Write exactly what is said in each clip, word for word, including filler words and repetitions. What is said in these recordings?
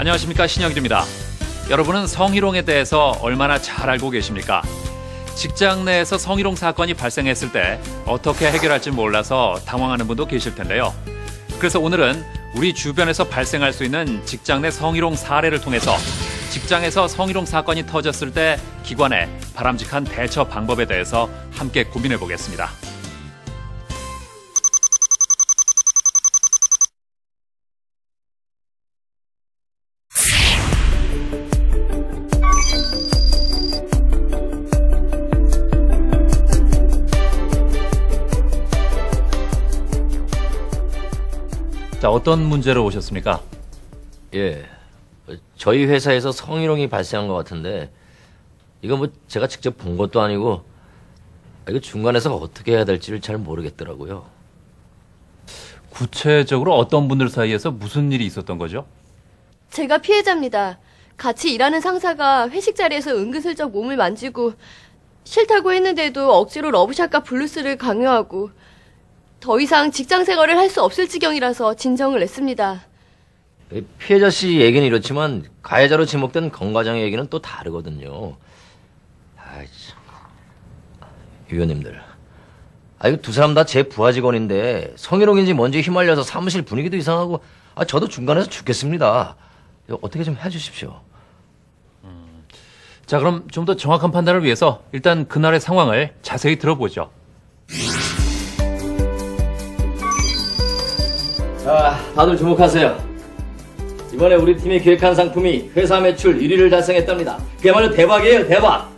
안녕하십니까, 신영길입니다. 여러분은 성희롱에 대해서 얼마나 잘 알고 계십니까? 직장 내에서 성희롱 사건이 발생했을 때 어떻게 해결할지 몰라서 당황하는 분도 계실 텐데요. 그래서 오늘은 우리 주변에서 발생할 수 있는 직장 내 성희롱 사례를 통해서 직장에서 성희롱 사건이 터졌을 때 기관의 바람직한 대처 방법에 대해서 함께 고민해 보겠습니다. 자, 어떤 문제로 오셨습니까? 예, 저희 회사에서 성희롱이 발생한 것 같은데 이거 뭐 제가 직접 본 것도 아니고 이거 중간에서 어떻게 해야 될지를 잘 모르겠더라고요. 구체적으로 어떤 분들 사이에서 무슨 일이 있었던 거죠? 제가 피해자입니다. 같이 일하는 상사가 회식 자리에서 은근슬쩍 몸을 만지고 싫다고 했는데도 억지로 러브샷과 블루스를 강요하고 더 이상 직장 생활을 할 수 없을 지경이라서 진정을 냈습니다. 피해자 씨 얘기는 이렇지만 가해자로 지목된 권 과장의 얘기는 또 다르거든요. 아이 참. 위원님들, 아 이거 두 사람 다 제 부하 직원인데 성희롱인지 뭔지 휘말려서 사무실 분위기도 이상하고 아 저도 중간에서 죽겠습니다. 이거 어떻게 좀 해주십시오. 음, 자, 그럼 좀 더 정확한 판단을 위해서 일단 그날의 상황을 자세히 들어보죠. 자, 다들 주목하세요. 이번에 우리 팀이 기획한 상품이 회사 매출 일 위를 달성했답니다. 그야말로 대박이에요, 대박!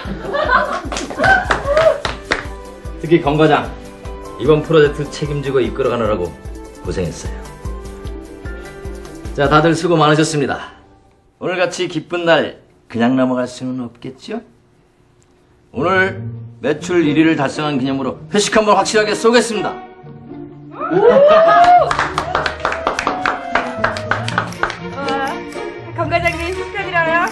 특히 권 과장, 이번 프로젝트 책임지고 이끌어가느라고 고생했어요. 자, 다들 수고 많으셨습니다. 오늘같이 기쁜 날 그냥 넘어갈 수는 없겠죠? 오늘 매출 일 위를 달성한 기념으로 회식 한번 확실하게 쏘겠습니다. 권 과장님 축하드려요.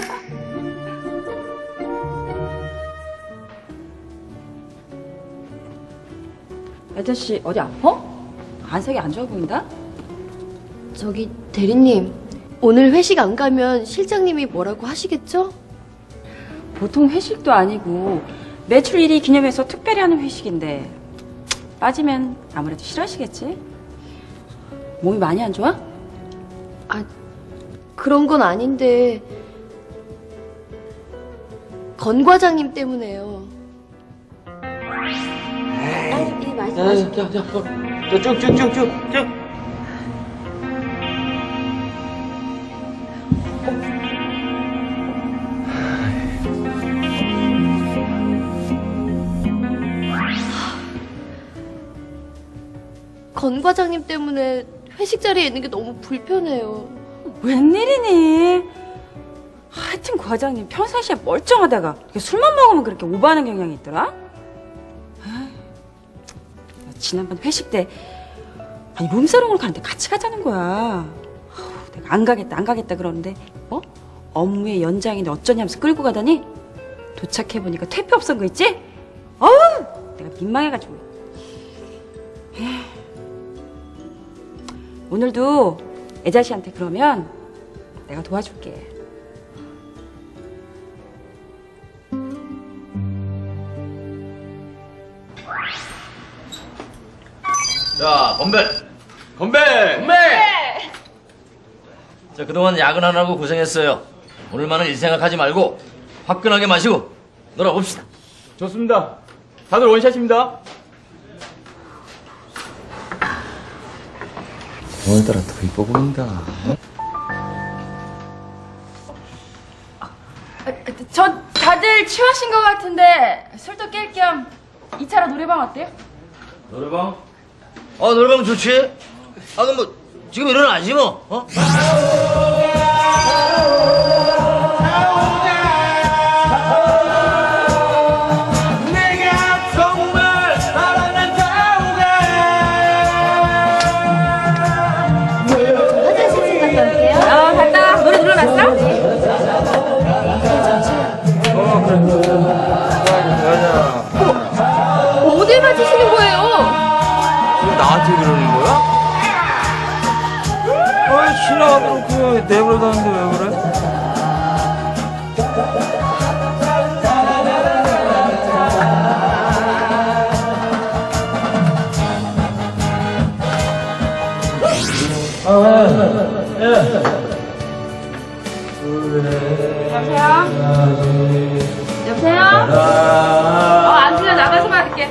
아저씨 어디 아파? 안색이 안 좋아 보인다? 저기 대리님, 오늘 회식 안 가면 실장님이 뭐라고 하시겠죠? 보통 회식도 아니고 매출 일 위 기념해서 특별히 하는 회식인데 빠지면 아무래도 싫어하시겠지? 몸이 많이 안 좋아? 아, 그런 건 아닌데 권 과장님 때문에요. 에이, 이 말씀하시죠. 자, 자, 자, 쭉쭉쭉쭉쭉. 권 과장님 때문에 회식 자리에 있는 게 너무 불편해요. 웬일이니? 하여튼 과장님 평상시에 멀쩡하다가 술만 먹으면 그렇게 오버하는 경향이 있더라? 지난번 회식 때 아니 룸사롱을 가는데 같이 가자는 거야. 내가 안 가겠다 안 가겠다 그러는데 어? 업무의 연장인데 어쩌냐면서 끌고 가다니 도착해보니까 퇴폐 없었던 거 있지? 어우 내가 민망해가지고. 오늘도 애자씨한테 그러면 내가 도와줄게. 자, 건배! 건배! 건배! 자, 그동안 야근하느라고 고생했어요. 오늘만은 일 생각하지 말고 화끈하게 마시고 놀아봅시다. 좋습니다. 다들 원샷입니다. 오늘따라 더 이뻐 보인다. 저 다들 취하신 것 같은데 술도 깰 겸 이 차로 노래방 어때요? 노래방? 아, 노래방 좋지? 아, 그럼 뭐 지금 일어나지 뭐, 어? 어딜 맞으시는 거예요? 나한테 그러는 거야? 아이씨, 지나가도록 그 내버려뒀는데 왜 그래? 여보세요? 여보세요? 어, 안 들려. 나가서 받을게.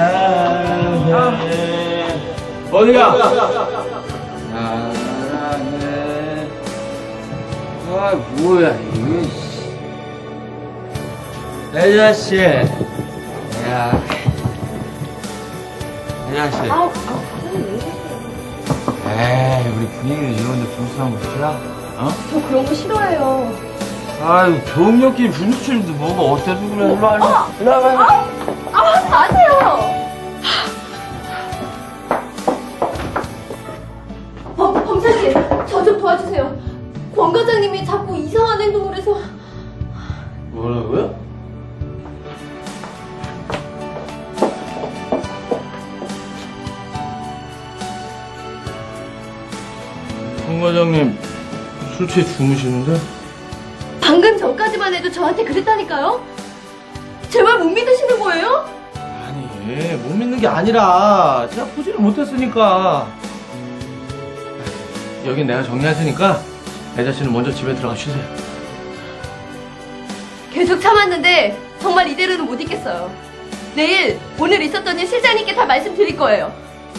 어디가? 아, 뭐야, 이거. 애자씨. 야. 애자씨. 에이, 우리 분위기를 이런데 불쌍한 거 싫어? 어? 저 그런 거 싫어해요. 아유, 경력끼리 분수치는데 뭐가 어때서 그래? 일로 와, 일로 와. 아, 하지 마세요! 범, 범사씨, 저 좀 도와주세요. 권 과장님이 자꾸 이상한 행동을 해서. 뭐라고요? 권 과장님 술 취해 주무시는데? 방금 전까지만 해도 저한테 그랬다니까요? 제 말 못 믿으시는 거예요? 아니, 못 믿는 게 아니라 제가 보지를 못했으니까. 여긴 내가 정리할 테니까 애자씨는 먼저 집에 들어가 쉬세요. 계속 참았는데 정말 이대로는 못 있겠어요. 내일 오늘 있었던 일 실장님께 다 말씀드릴 거예요.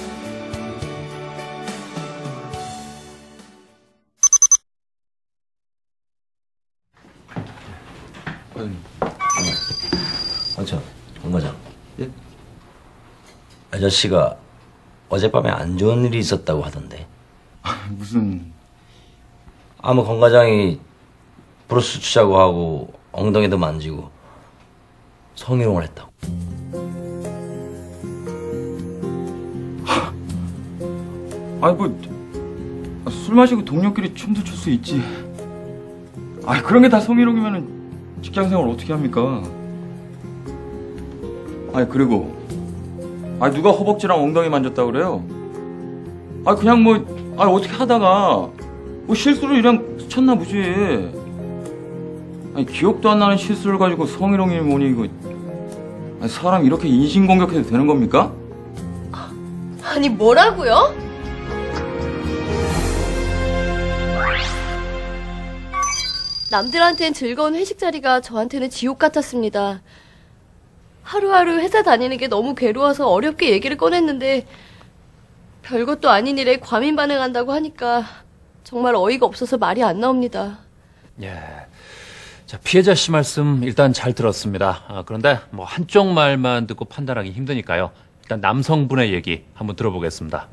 어, 저, 권 과장. 예? 아저씨가 어젯밤에 안 좋은 일이 있었다고 하던데. 무슨 아무 권 과장이 브로스 추자고 하고 엉덩이도 만지고 성희롱을 했다고. 아니 뭐 술 마시고 동료끼리 춤도 출 수 있지. 아니 그런 게 다 성희롱이면은 직장생활 어떻게 합니까? 아니 그리고 아니 누가 허벅지랑 엉덩이 만졌다 그래요? 아니 그냥 뭐 아니 어떻게 하다가 뭐 실수로 이랑 스쳤나 보지. 아니 기억도 안 나는 실수를 가지고 성희롱이 뭐니 이거. 아니 사람 이렇게 인신공격해도 되는 겁니까? 아니 뭐라고요? 남들한텐 즐거운 회식 자리가 저한테는 지옥 같았습니다. 하루하루 회사 다니는 게 너무 괴로워서 어렵게 얘기를 꺼냈는데 별것도 아닌 일에 과민 반응한다고 하니까 정말 어이가 없어서 말이 안 나옵니다. 예. 자, 피해자 씨 말씀 일단 잘 들었습니다. 아, 그런데 뭐 한쪽 말만 듣고 판단하기 힘드니까요. 일단 남성분의 얘기 한번 들어보겠습니다.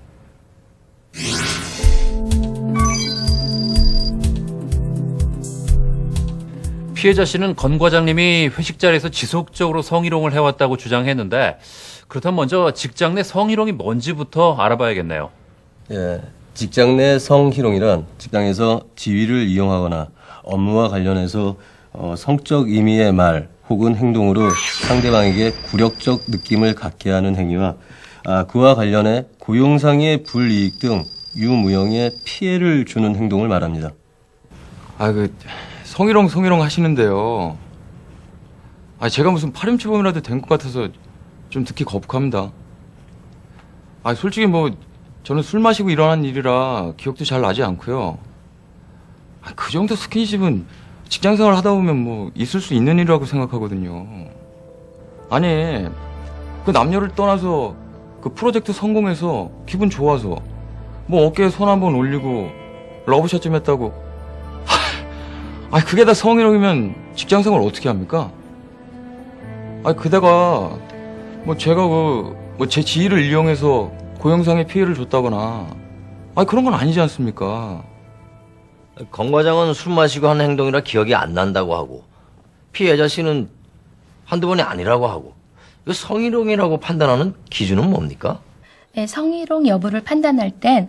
피해자 씨는 권 과장님이 회식 자리에서 지속적으로 성희롱을 해왔다고 주장했는데 그렇다면 먼저 직장 내 성희롱이 뭔지부터 알아봐야겠네요. 예, 직장 내 성희롱이란 직장에서 지위를 이용하거나 업무와 관련해서 어, 성적 의미의 말 혹은 행동으로 상대방에게 굴욕적 느낌을 갖게 하는 행위와 아, 그와 관련해 고용상의 불이익 등 유무형의 피해를 주는 행동을 말합니다. 아, 그, 성희롱, 성희롱 하시는데요. 아, 제가 무슨 파렴치범이라도 된 것 같아서 좀 듣기 거북합니다. 아, 솔직히 뭐, 저는 술 마시고 일어난 일이라 기억도 잘 나지 않고요. 아, 그 정도 스킨십은 직장 생활 하다 보면 뭐, 있을 수 있는 일이라고 생각하거든요. 아니, 그 남녀를 떠나서 그 프로젝트 성공해서 기분 좋아서 뭐 어깨에 손 한번 올리고 러브샷 좀 했다고. 아, 그게 다 성희롱이면 직장 생활 어떻게 합니까? 아, 그대가 뭐 제가 그 뭐 제 지위를 이용해서 고용상의 피해를 줬다거나, 아, 그런 건 아니지 않습니까? 권 과장은 술 마시고 한 행동이라 기억이 안 난다고 하고 피해자 씨는 한두 번이 아니라고 하고 이거 성희롱이라고 판단하는 기준은 뭡니까? 네, 성희롱 여부를 판단할 땐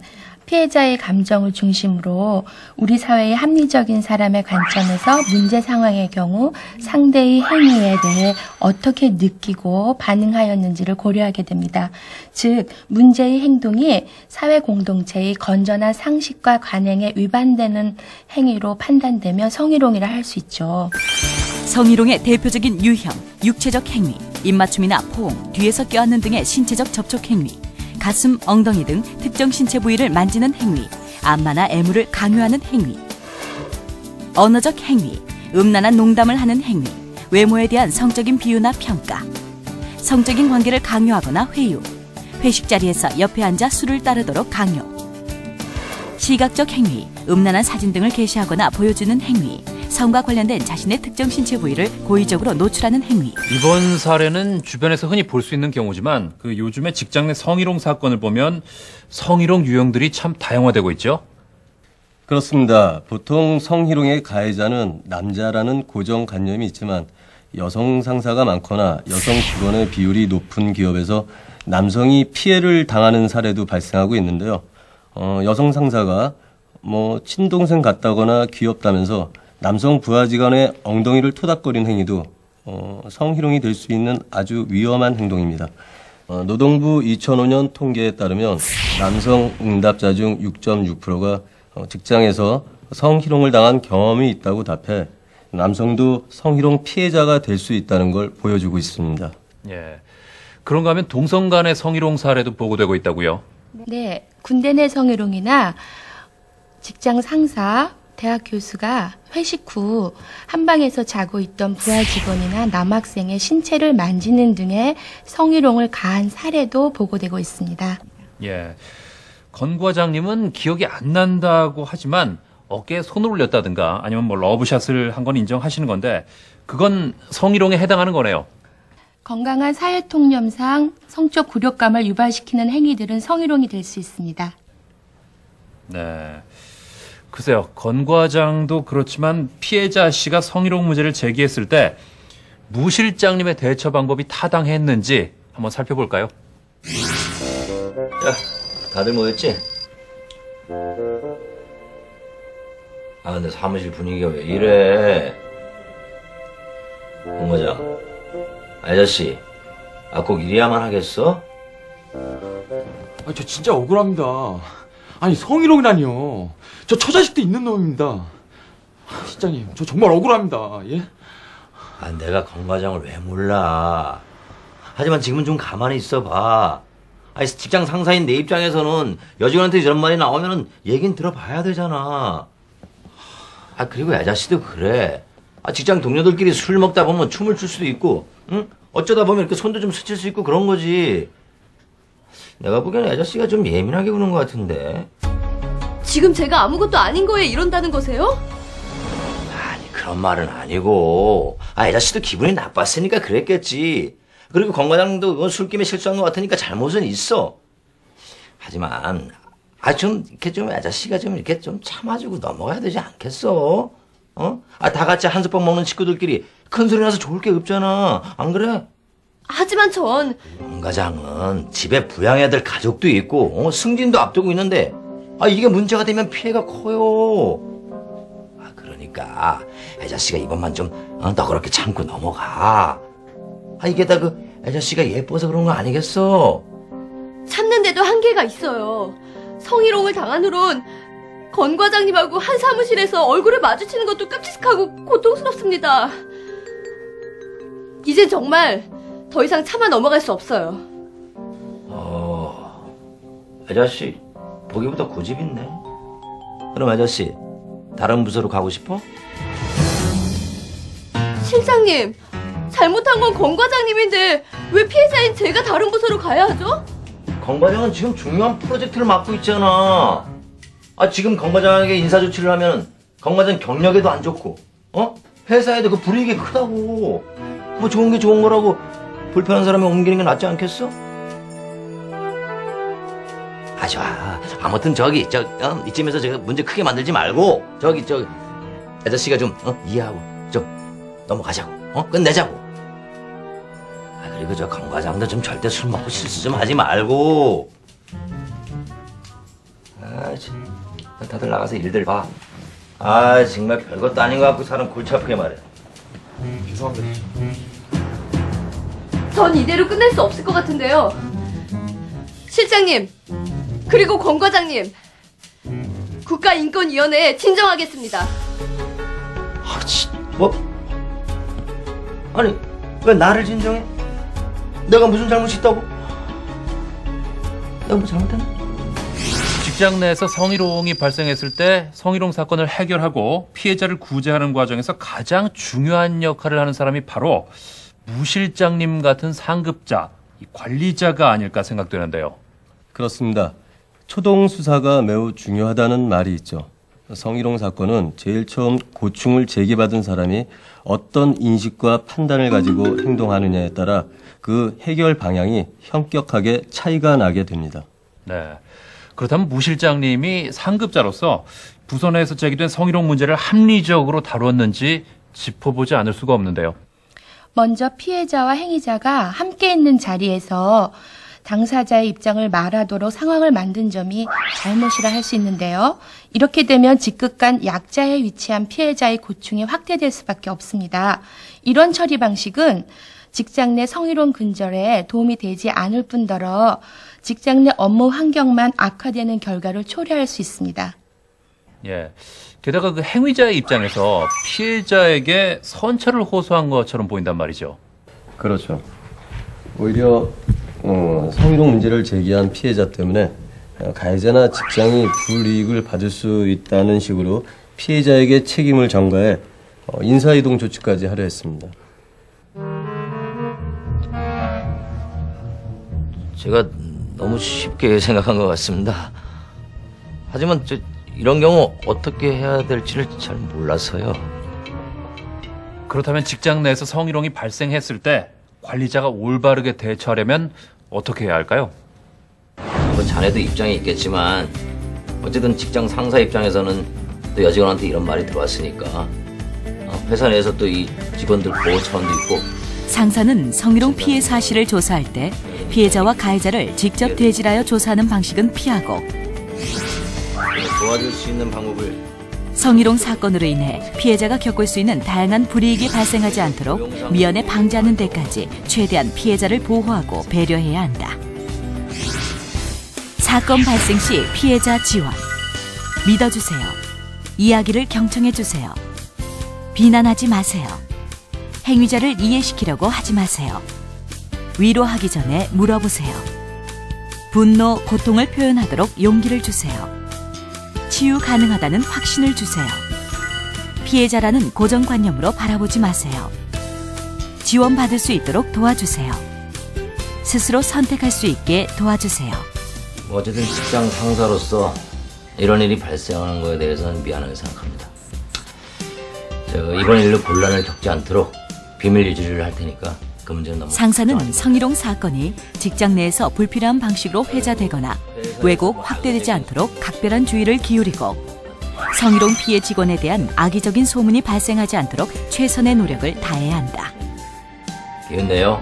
피해자의 감정을 중심으로 우리 사회의 합리적인 사람의 관점에서 문제 상황의 경우 상대의 행위에 대해 어떻게 느끼고 반응하였는지를 고려하게 됩니다. 즉, 문제의 행동이 사회 공동체의 건전한 상식과 관행에 위반되는 행위로 판단되며 성희롱이라 할 수 있죠. 성희롱의 대표적인 유형, 육체적 행위, 입맞춤이나 포옹, 뒤에서 껴안는 등의 신체적 접촉 행위, 가슴, 엉덩이 등 특정 신체 부위를 만지는 행위, 안마나 애무를 강요하는 행위, 언어적 행위, 음란한 농담을 하는 행위, 외모에 대한 성적인 비유나 평가, 성적인 관계를 강요하거나 회유, 회식 자리에서 옆에 앉아 술을 따르도록 강요, 시각적 행위, 음란한 사진 등을 게시하거나 보여주는 행위, 성과 관련된 자신의 특정 신체 부위를 고의적으로 노출하는 행위. 이번 사례는 주변에서 흔히 볼 수 있는 경우지만 그 요즘에 직장 내 성희롱 사건을 보면 성희롱 유형들이 참 다양화되고 있죠. 그렇습니다. 보통 성희롱의 가해자는 남자라는 고정관념이 있지만 여성 상사가 많거나 여성 직원의 비율이 높은 기업에서 남성이 피해를 당하는 사례도 발생하고 있는데요. 어, 여성 상사가 뭐 친동생 같다거나 귀엽다면서 남성 부하 직원의 엉덩이를 토닥거린 행위도 어, 성희롱이 될 수 있는 아주 위험한 행동입니다. 어, 노동부 이천오 년 통계에 따르면 남성 응답자 중 육 점 육 퍼센트가 어, 직장에서 성희롱을 당한 경험이 있다고 답해 남성도 성희롱 피해자가 될 수 있다는 걸 보여주고 있습니다. 예. 그런가 하면 동성 간의 성희롱 사례도 보고되고 있다고요? 네, 군대 내 성희롱이나 직장 상사, 대학 교수가 회식 후 한방에서 자고 있던 부하 직원이나 남학생의 신체를 만지는 등의 성희롱을 가한 사례도 보고되고 있습니다. 예. 건 과장님은 기억이 안 난다고 하지만 어깨에 손을 올렸다든가 아니면 뭐 러브샷을 한 건 인정하시는 건데 그건 성희롱에 해당하는 거네요. 건강한 사회통념상 성적 굴욕감을 유발시키는 행위들은 성희롱이 될 수 있습니다. 네. 글쎄요, 건 과장도 그렇지만 피해자 씨가 성희롱 문제를 제기했을 때 무 실장님의 대처 방법이 타당했는지 한번 살펴볼까요? 자, 다들 모였지? 아, 근데 사무실 분위기가 왜 이래? 공 과장, 아저씨, 아, 꼭 이래야만 하겠어? 아, 저 진짜 억울합니다. 아니, 성희롱이라니요. 저 처자식도 있는 놈입니다. 실장님, 저 정말 억울합니다. 예? 아, 내가 건 과장을 왜 몰라. 하지만 지금은 좀 가만히 있어봐. 아니, 직장 상사인 내 입장에서는 여직원한테 이런 말이 나오면은 얘긴 들어봐야 되잖아. 아, 그리고 아저씨도 그래. 아, 직장 동료들끼리 술 먹다 보면 춤을 출 수도 있고, 응? 어쩌다 보면 이렇게 손도 좀 스칠 수 있고 그런 거지. 내가 보기에는 아저씨가 좀 예민하게 구는 것 같은데. 지금 제가 아무것도 아닌 거에 이런다는 거세요? 아니, 그런 말은 아니고. 아, 아저씨도 기분이 나빴으니까 그랬겠지. 그리고 건 과장도 술김에 실수한 것 같으니까 잘못은 있어. 하지만 아, 좀 이렇게 좀 아저씨가 좀 이렇게 좀 참아주고 넘어가야 되지 않겠어? 어? 아, 다 같이 한솥밥 먹는 식구들끼리 큰 소리 나서 좋을 게 없잖아. 안 그래? 하지만 전 건 과장은 집에 부양해야 될 가족도 있고 어? 승진도 앞두고 있는데 아, 이게 문제가 되면 피해가 커요. 아, 그러니까 아저씨가 이번만 좀 어, 너그럽게 참고 넘어가. 아, 이게 다 그 아저씨가 예뻐서 그런 거 아니겠어? 참는데도 한계가 있어요. 성희롱을 당한 후론 건 과장님하고 한 사무실에서 얼굴을 마주치는 것도 끔찍하고 고통스럽습니다. 이젠 정말 더 이상 참아 넘어갈 수 없어요. 어, 아저씨 보기보다 고집 있네. 그럼 아저씨 다른 부서로 가고 싶어? 실장님, 잘못한 건 건 과장님인데 왜 피해자인 제가 다른 부서로 가야 하죠? 건 과장은 지금 중요한 프로젝트를 맡고 있잖아. 아, 지금 건 과장에게 인사 조치를 하면 건 과장 경력에도 안 좋고, 어? 회사에도 그 불이익이 크다고. 뭐 좋은 게 좋은 거라고 불편한 사람이 옮기는 게 낫지 않겠어? 아, 좋아. 아무튼 저기 저 어, 이쯤에서 제가 문제 크게 만들지 말고 저기 저 아저씨가 좀 어, 이해하고 좀 넘어가자고. 어? 끝내자고. 아, 그리고 저 건 과장도 좀 절대 술 먹고 실수 좀 하지 말고. 아, 참. 다들 나가서 일들 봐. 아, 정말 별것도 아닌 것 같고 사람 골치 아프게 말해. 죄송합니다. 전 이대로 끝낼 수 없을 것 같은데요. 실장님, 그리고 권 과장님, 국가인권위원회에 진정하겠습니다. 아, 치, 뭐? 아니, 왜 나를 진정해? 내가 무슨 잘못이 있다고? 내가 뭐 잘못했나? 직장 내에서 성희롱이 발생했을 때 성희롱 사건을 해결하고 피해자를 구제하는 과정에서 가장 중요한 역할을 하는 사람이 바로 무 실장님 같은 상급자, 이 관리자가 아닐까 생각되는데요. 그렇습니다. 초동 수사가 매우 중요하다는 말이 있죠. 성희롱 사건은 제일 처음 고충을 제기받은 사람이 어떤 인식과 판단을 가지고 행동하느냐에 따라 그 해결 방향이 현격하게 차이가 나게 됩니다. 네. 그렇다면 무 실장님이 상급자로서 부서 내에서 제기된 성희롱 문제를 합리적으로 다뤘는지 짚어보지 않을 수가 없는데요. 먼저 피해자와 행위자가 함께 있는 자리에서 당사자의 입장을 말하도록 상황을 만든 점이 잘못이라 할 수 있는데요. 이렇게 되면 직급간 약자에 위치한 피해자의 고충이 확대될 수밖에 없습니다. 이런 처리 방식은 직장 내 성희롱 근절에 도움이 되지 않을 뿐더러 직장 내 업무 환경만 악화되는 결과를 초래할 수 있습니다. 예. 게다가 그 행위자의 입장에서 피해자에게 선처를 호소한 것처럼 보인단 말이죠. 그렇죠. 오히려 어, 성희롱 문제를 제기한 피해자 때문에 가해자나 직장이 불이익을 받을 수 있다는 식으로 피해자에게 책임을 전가해 어, 인사이동 조치까지 하려 했습니다. 제가 너무 쉽게 생각한 것 같습니다. 하지만 저 이런 경우 어떻게 해야 될지를 잘 몰라서요. 그렇다면 직장 내에서 성희롱이 발생했을 때 관리자가 올바르게 대처하려면 어떻게 해야 할까요? 뭐 자네도 입장이 있겠지만 어쨌든 직장 상사 입장에서는 또 여직원한테 이런 말이 들어왔으니까 회사 내에서 또 이 직원들 보호 차원도 있고. 상사는 성희롱 피해 사실을 조사할 때 피해자와 가해자를 직접 대질하여 조사하는 방식은 피하고 도와줄 수 있는 방법을 성희롱 사건으로 인해 피해자가 겪을 수 있는 다양한 불이익이 발생하지 않도록 미연에 방지하는 데까지 최대한 피해자를 보호하고 배려해야 한다. 사건 발생 시 피해자 지원. 믿어주세요. 이야기를 경청해주세요. 비난하지 마세요. 행위자를 이해시키려고 하지 마세요. 위로하기 전에 물어보세요. 분노, 고통을 표현하도록 용기를 주세요. 치유 가능하다는 확신을 주세요. 피해자라는 고정관념으로 바라보지 마세요. 지원받을 수 있도록 도와주세요. 스스로 선택할 수 있게 도와주세요. 어쨌든 직장 상사로서 이런 일이 발생하는 거에 대해서는 미안하게 생각합니다. 저 이번 일로 곤란을 겪지 않도록 비밀 유지를 할 테니까 그 문제는 너무 상사는 성희롱 사건이 직장 내에서 불필요한 방식으로 회자되거나 왜곡, 확대되지 않도록 각별한 주의를 기울이고 성희롱 피해 직원에 대한 악의적인 소문이 발생하지 않도록 최선의 노력을 다해야 한다. 기운내요.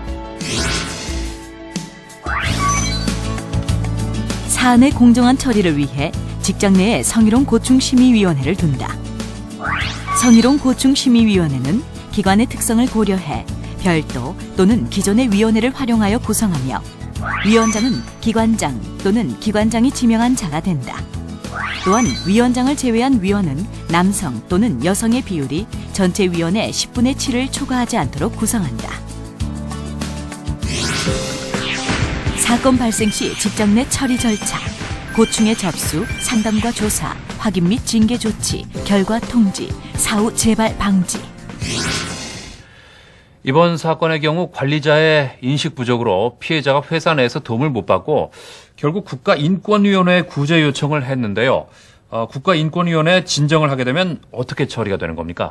사안의 공정한 처리를 위해 직장 내에 성희롱 고충심의위원회를 둔다. 성희롱 고충심의위원회는 기관의 특성을 고려해 별도 또는 기존의 위원회를 활용하여 구성하며 위원장은 기관장 또는 기관장이 지명한 자가 된다. 또한 위원장을 제외한 위원은 남성 또는 여성의 비율이 전체 위원의 십분의 칠을 초과하지 않도록 구성한다. 사건 발생 시 직장 내 처리 절차, 고충의 접수, 상담과 조사, 확인 및 징계 조치, 결과 통지, 사후 재발 방지. 이번 사건의 경우 관리자의 인식 부족으로 피해자가 회사 내에서 도움을 못 받고 결국 국가인권위원회에 구제 요청을 했는데요. 어, 국가인권위원회에 진정을 하게 되면 어떻게 처리가 되는 겁니까?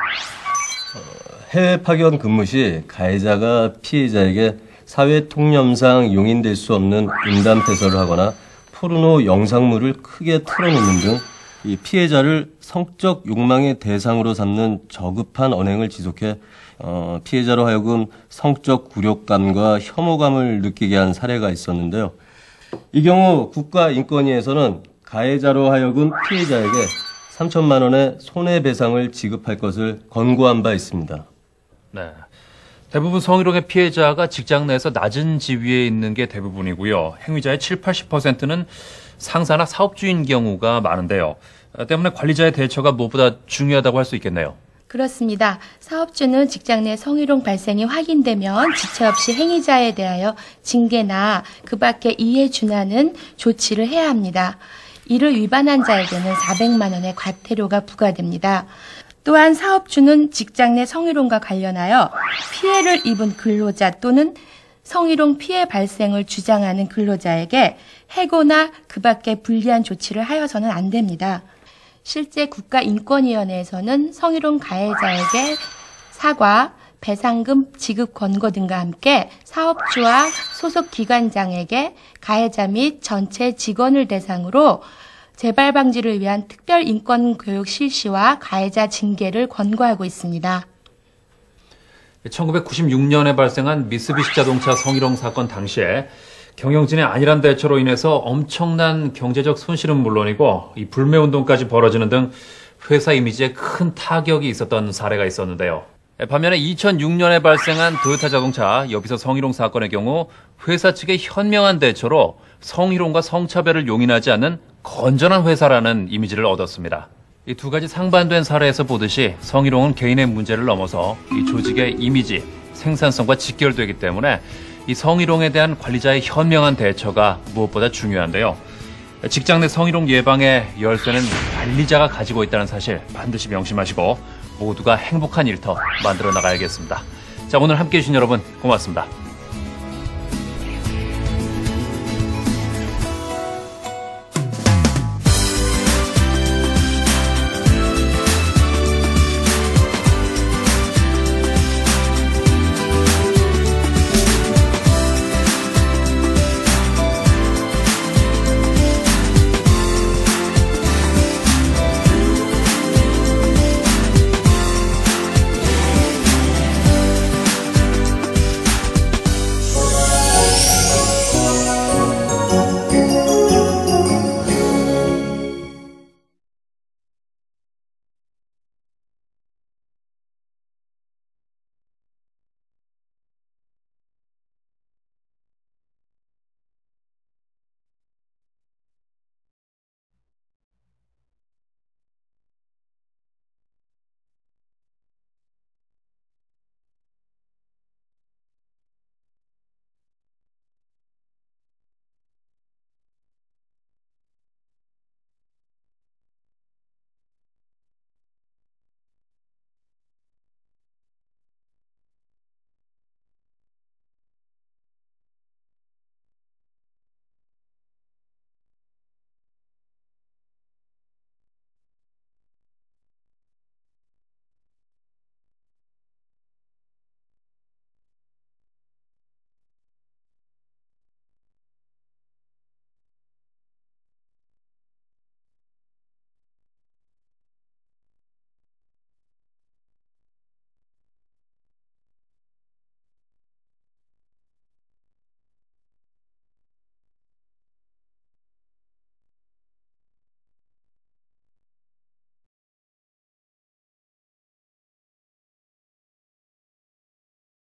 해외 파견 근무 시 가해자가 피해자에게 사회 통념상 용인될 수 없는 음담패설을 하거나 포르노 영상물을 크게 틀어놓는 등 이 피해자를 성적 욕망의 대상으로 삼는 저급한 언행을 지속해 어, 피해자로 하여금 성적 굴욕감과 혐오감을 느끼게 한 사례가 있었는데요. 이 경우 국가인권위에서는 가해자로 하여금 피해자에게 삼천만 원의 손해배상을 지급할 것을 권고한 바 있습니다. 네. 대부분 성희롱의 피해자가 직장 내에서 낮은 지위에 있는 게 대부분이고요. 행위자의 칠, 팔십 퍼센트는 상사나 사업주인 경우가 많은데요. 때문에 관리자의 대처가 무엇보다 중요하다고 할 수 있겠네요. 그렇습니다. 사업주는 직장 내 성희롱 발생이 확인되면 지체 없이 행위자에 대하여 징계나 그 밖에 이에 준하는 조치를 해야 합니다. 이를 위반한 자에게는 사백만 원의 과태료가 부과됩니다. 또한 사업주는 직장 내 성희롱과 관련하여 피해를 입은 근로자 또는 성희롱 피해 발생을 주장하는 근로자에게 해고나 그 밖에 불리한 조치를 하여서는 안 됩니다. 실제 국가인권위원회에서는 성희롱 가해자에게 사과, 배상금 지급 권고 등과 함께 사업주와 소속 기관장에게 가해자 및 전체 직원을 대상으로 재발 방지를 위한 특별 인권 교육 실시와 가해자 징계를 권고하고 있습니다. 천구백구십육 년에 발생한 미쓰비시 자동차 성희롱 사건 당시에 경영진의 안일한 대처로 인해서 엄청난 경제적 손실은 물론이고 이 불매운동까지 벌어지는 등 회사 이미지에 큰 타격이 있었던 사례가 있었는데요. 반면에 이천육 년에 발생한 도요타 자동차 여비서 성희롱 사건의 경우 회사 측의 현명한 대처로 성희롱과 성차별을 용인하지 않는 건전한 회사라는 이미지를 얻었습니다. 이 두 가지 상반된 사례에서 보듯이 성희롱은 개인의 문제를 넘어서 이 조직의 이미지, 생산성과 직결되기 때문에 이 성희롱에 대한 관리자의 현명한 대처가 무엇보다 중요한데요. 직장 내 성희롱 예방의 열쇠는 관리자가 가지고 있다는 사실 반드시 명심하시고 모두가 행복한 일터 만들어 나가야겠습니다. 자, 오늘 함께해 주신 여러분 고맙습니다.